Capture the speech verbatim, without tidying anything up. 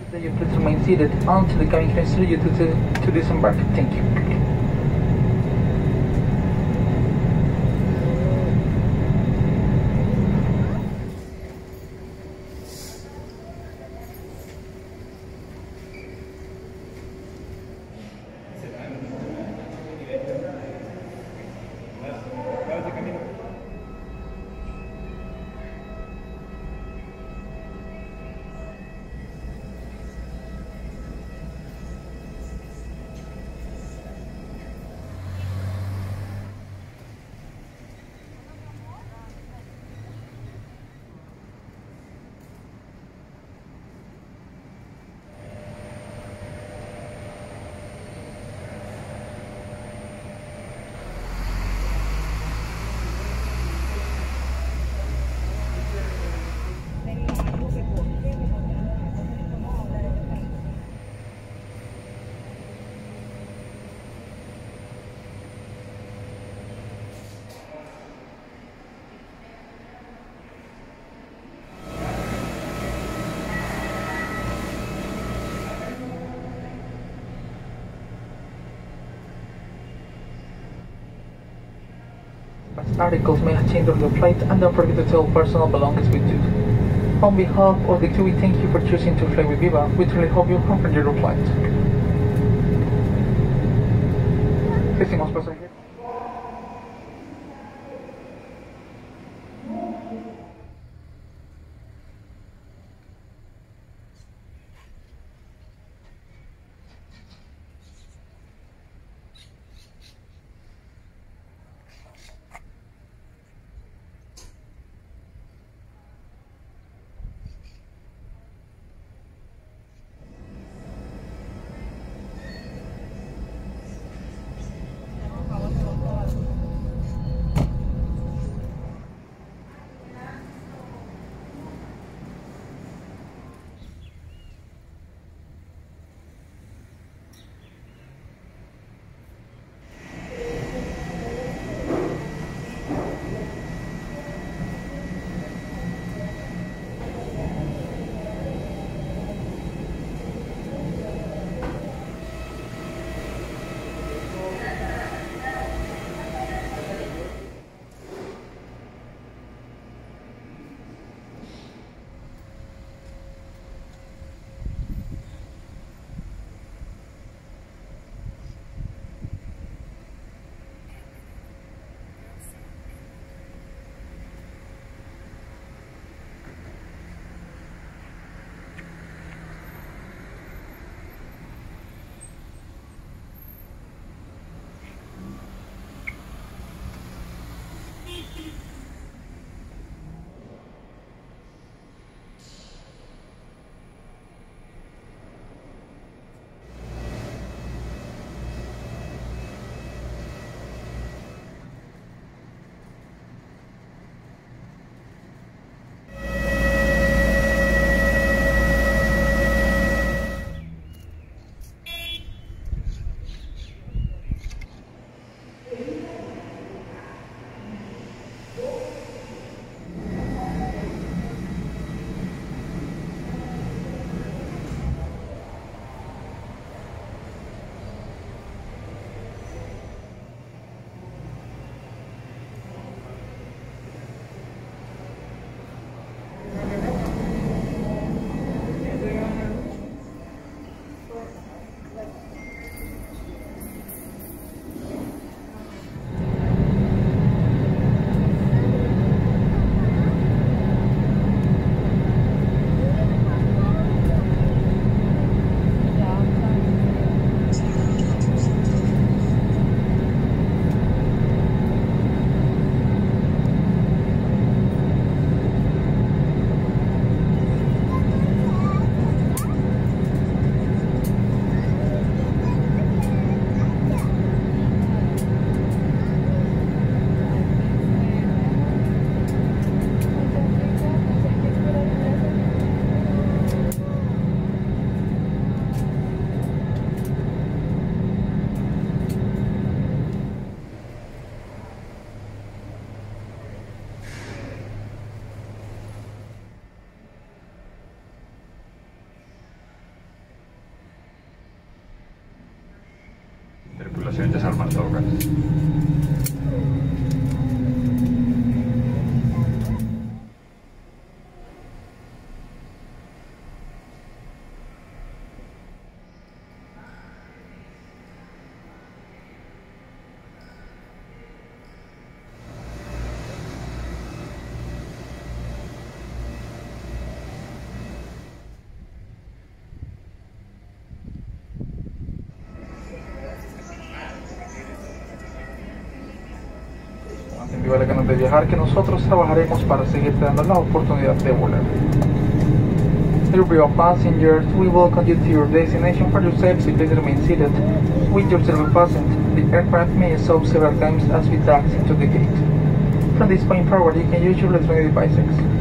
That you please remain seated until the cabin crew instructs you to, to, to disembark. Thank you. Articles may have changed on your flight, and don't forget to take all personal belongings with you. On behalf of the crew, we thank you for choosing to fly with Viva. We truly hope you have enjoyed your flight. Estimos pasajeros. diferentes armas en todo caso. Viva las ganas de viajar, que nosotros trabajaremos para seguirte dando la oportunidad de volar. Dear Viva passengers, we welcome you to your destination. For your safety, please remain seated with your seatbelt fastened. The aircraft may stop several times as we taxi into the gate. From this point forward, you can use your electronic devices.